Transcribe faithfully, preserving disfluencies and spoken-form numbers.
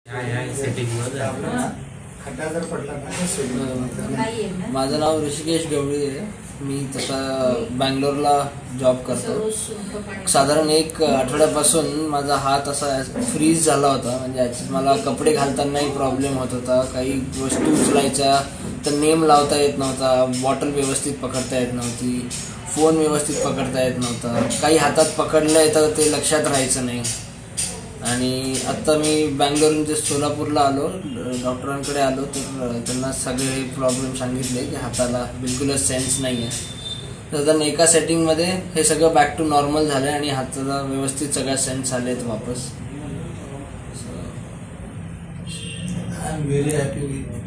माझं नाव ऋषिकेश गवळी आहे. मी तसा बँगलोरला जॉब करतो. साधारण एक आठवड्यापासून माझा हात असा फ्रीज झाला होता. म्हणजे मला कपडे घालतानाही प्रॉब्लेम होत होता. काही वस्तू उचलायच्या तर नेम लावता येत नव्हता, बॉटल व्यवस्थित पकडता येत नव्हती, फोन व्यवस्थित पकडता येत नव्हता, काही हातात पकडलं तर ते लक्षात राहायचं नाही. आणि आत्ता मी बँगलोरून जे सोलापूरला आलो, डॉक्टरांकडे आलो, तर त्यांना सगळे प्रॉब्लेम सांगितले की हाताला बिलकुलच सेन्स नाही आहे. तर त्यांना एका सेटिंगमध्ये हे सगळं बॅक टू नॉर्मल झालं आणि हाताला व्यवस्थित सगळ्या सेन्स आले आहेत वापस. I am very happy with